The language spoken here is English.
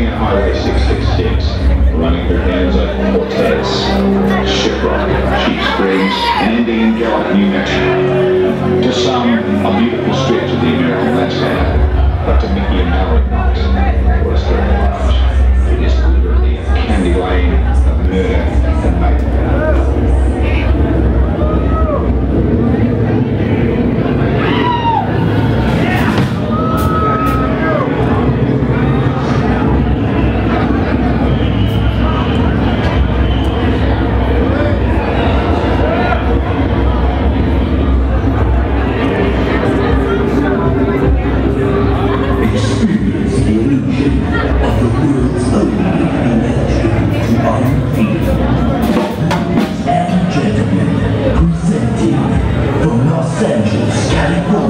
California Highway 666, running through towns like Cortez, Shiprock, Cheap Springs, and ending in Gallup, New Mexico. To some, a beautiful stretch of the American landscape, but to Mickey and Mallory Knox, was very large. It is literally a candy lane of murder and mayhem. From Los Angeles, California.